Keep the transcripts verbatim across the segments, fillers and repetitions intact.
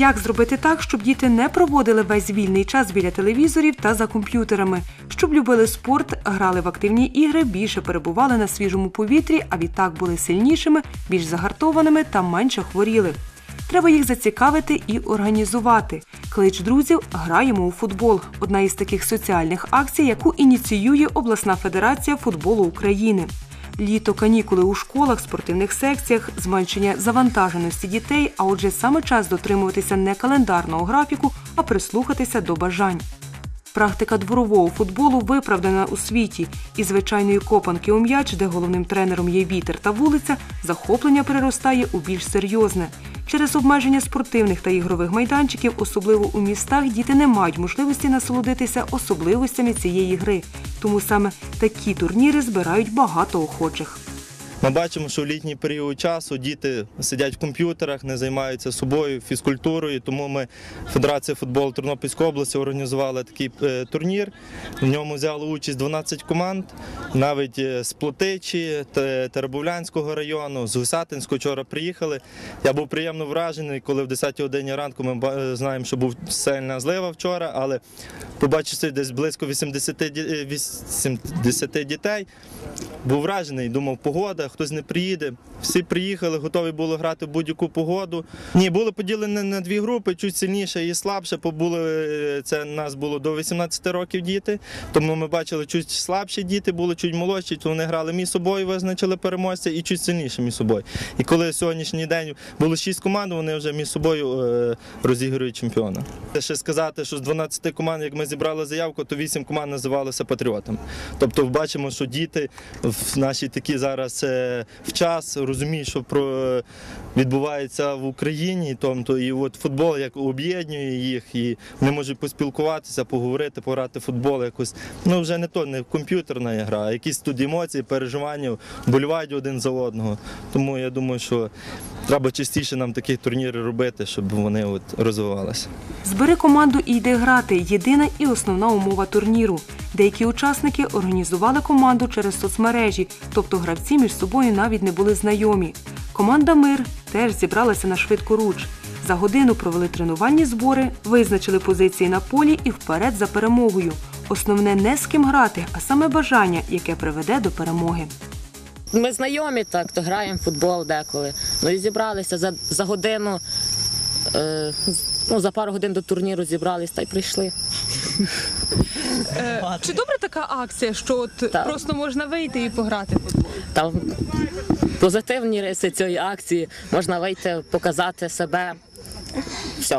Як зробити так, щоб діти не проводили весь вільний час біля телевізорів та за комп'ютерами? Щоб любили спорт, грали в активні ігри, більше перебували на свіжому повітрі, а відтак були сильнішими, більш загартованими та менше хворіли. Треба їх зацікавити і організувати. Клич друзів «Граємо у футбол» – одна із таких соціальних акцій, яку ініціює обласна федерація футболу України. Літо, канікули у школах, спортивних секціях, зменшення завантаженості дітей, а отже саме час дотримуватися не календарного графіку, а прислухатися до бажань. Практика дворового футболу виправдана у світі. Із звичайної копанки у м'яч, де головним тренером є вітер та вулиця, захоплення переростає у більш серйозне. Через обмеження спортивних та ігрових майданчиків, особливо у містах, діти не мають можливості насолодитися особливостями цієї гри. Тому саме такі турніри збирають багато охочих. Ми бачимо, що в літній період часу діти сидять в комп'ютерах, не займаються собою, фізкультурою, тому ми, Федерація футболу Тернопільської області, організували такий турнір. В ньому взяло участь дванадцять команд, навіть з Плотичі, Теребовлянського району, з Гусятинського вчора приїхали. Я був приємно вражений, коли в десятій годині ранку ми знаємо, що був сильна злива вчора, але побачивши десь близько вісімдесят дітей, був вражений, думав, погода, хтось не приїде. Всі приїхали, готові були грати в будь-яку погоду. Ні, були поділені на дві групи, чуть сильніше і слабше, побули, це нас було до вісімнадцяти років діти, тому ми бачили, чуть слабші діти були, чуть молодші, то вони грали між собою, визначили переможця і чуть сильніше між собою. І коли сьогоднішній день було шість команд, вони вже між собою розігрують чемпіона. Ще сказати, що з дванадцяти команд, як ми зібрали заявку, то вісім команд називалися патріотами. Тобто бачимо, що діти в нашій такі зараз в час розуміють, що про відбувається в Україні, тобто і от футбол як об'єднує їх, і вони можуть поспілкуватися, поговорити, пограти в футбол якось. Ну вже не то, не комп'ютерна гра, а якісь тут емоції, переживання, вболівають один за одного. Тому я думаю, що треба частіше нам такі турніри робити, щоб вони от розвивалися. Збери команду і йди грати – єдина і основна умова турніру. Деякі учасники організували команду через соцмережі, тобто гравці між собою навіть не були знайомі. Команда «Мир» теж зібралася на швидкоруч. За годину провели тренувальні збори, визначили позиції на полі і вперед за перемогою. Основне не з ким грати, а саме бажання, яке приведе до перемоги. Ми знайомі, так, то граємо в футбол деколи. Ну і зібралися за, за годину, е, ну, за пару годин до турніру зібралися та й прийшли. Е, чи добра така акція, що от просто можна вийти і пограти в футбол? Там позитивні риси цієї акції, можна вийти, показати себе, все.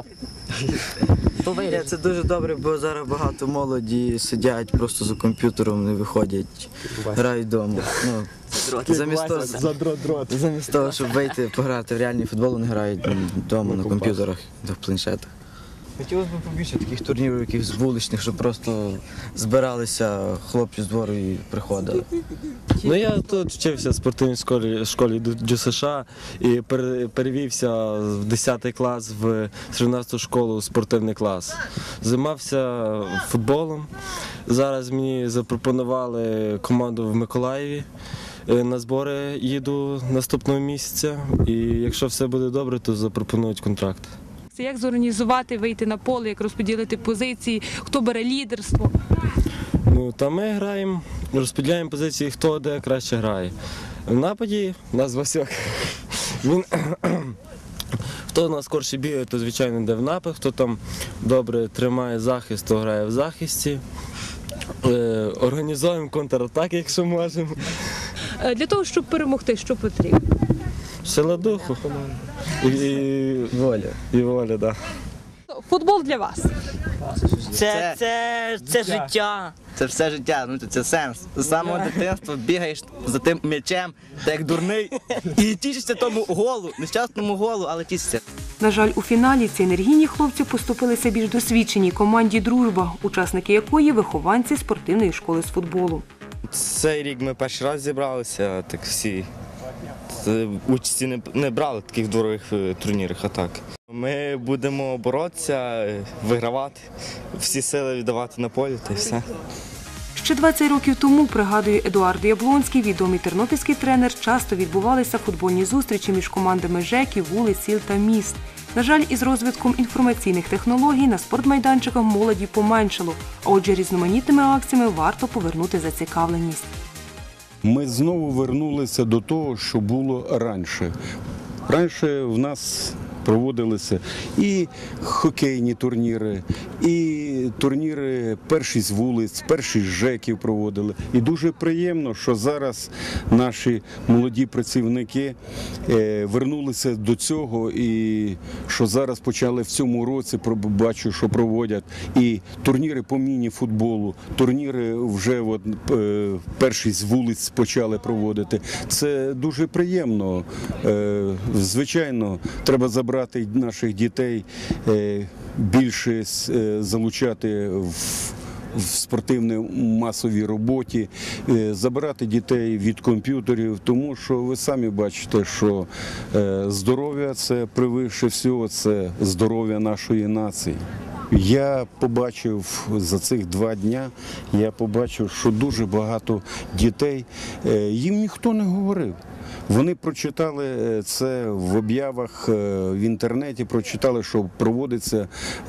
Це дуже добре, бо зараз багато молоді сидять просто за комп'ютером, не виходять, грають вдома. Ну, замість, того, замість того, щоб вийти пограти в реальний футбол, вони грають вдома на комп'ютерах, в планшетах. Хотілося б побільше таких турнірів, якихось вуличних, щоб просто збиралися хлопці з двору і приходили. Ну, я тут вчився в спортивній школі, школі ДЮСШ і перевівся в десятий клас в тринадцяту школу спортивний клас. Займався футболом. Зараз мені запропонували команду в Миколаєві. На збори їду наступного місяця і якщо все буде добре, то запропонують контракт. Як зорганізувати, вийти на поле, як розподілити позиції, хто бере лідерство? Ну, та ми граємо, розподіляємо позиції, хто де краще грає. В нападі у нас Васьок. Він, хто у нас скорше бігає, то звичайно йде в напад, хто там добре тримає захист, то грає в захисті. Організуємо контратаки, якщо можемо. Для того, щоб перемогти, що потрібно? Сила духу і, і воля. І воля, да. Футбол для вас? Це, це, це життя. Це все життя, ну це сенс. З самого дитинства бігаєш за тим м'ячем, так як дурний, і тішишся тому голу, нещасному голу, але тішишся. На жаль, у фіналі ці енергійні хлопці поступилися більш досвідченій команді «Дружба», учасники якої – вихованці спортивної школи з футболу. Цей рік ми перший раз зібралися, так всі участі не, не брали в таких дворових турнірах, а так. Ми будемо боротися, вигравати, всі сили віддавати на полі та й все. Ще двадцять років тому, пригадує Едуард Яблонський, відомий тернопільський тренер, часто відбувалися футбольні зустрічі між командами ЖЕКів, вулиць, сіл та міст. На жаль, із розвитком інформаційних технологій на спортмайданчиках молоді поменшало, а отже різноманітними акціями варто повернути зацікавленість. Ми знову вернулися до того, що було раніше. Раніше в нас проводилися і хокейні турніри, і турніри першість вулиць, першість ЖЕКів проводили. І дуже приємно, що зараз наші молоді працівники вернулися до цього і що зараз почали в цьому році, бачу, що проводять і турніри по міні-футболу, турніри вже от, першість вулиць почали проводити. Це дуже приємно. Звичайно, треба забрати наших дітей, більше залучати в в спортивній масовій роботі, забирати дітей від комп'ютерів, тому що ви самі бачите, що здоров'я – це превише всього, це здоров'я нашої нації. Я побачив за цих два дня, я побачив, що дуже багато дітей, їм ніхто не говорив. Вони прочитали це в об'явах в інтернеті, прочитали, що проводиться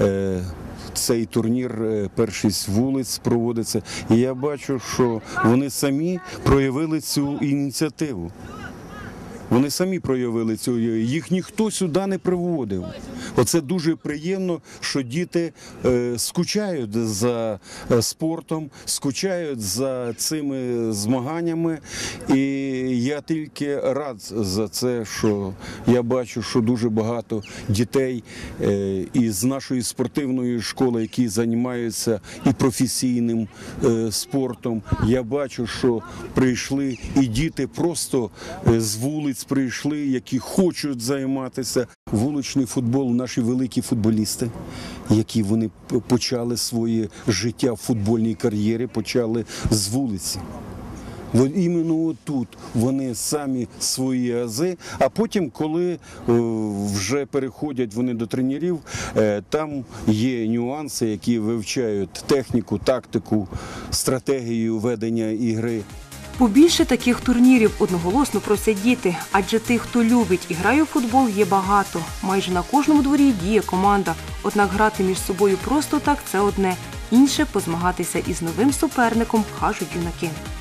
цей турнір, першість вулиць проводиться. І я бачу, що вони самі проявили цю ініціативу. Вони самі проявили цю, їх ніхто сюди не приводив. Оце дуже приємно, що діти е, скучають за спортом, скучають за цими змаганнями. І я тільки рад за це, що я бачу, що дуже багато дітей е, із нашої спортивної школи, які займаються і професійним е, спортом. Я бачу, що прийшли і діти просто е, з вулиць прийшли, які хочуть займатися. Вуличний футбол, наші великі футболісти, які вони почали своє життя в футбольній кар'єрі, почали з вулиці. От іменно тут вони самі свої ази, а потім, коли вже переходять вони до тренерів, там є нюанси, які вивчають техніку, тактику, стратегію ведення ігри. Побільше таких турнірів одноголосно просять діти, адже тих, хто любить і грає у футбол, є багато. Майже на кожному дворі діє команда. Однак грати між собою просто так – це одне. Інше – позмагатися із новим суперником, кажуть юнаки.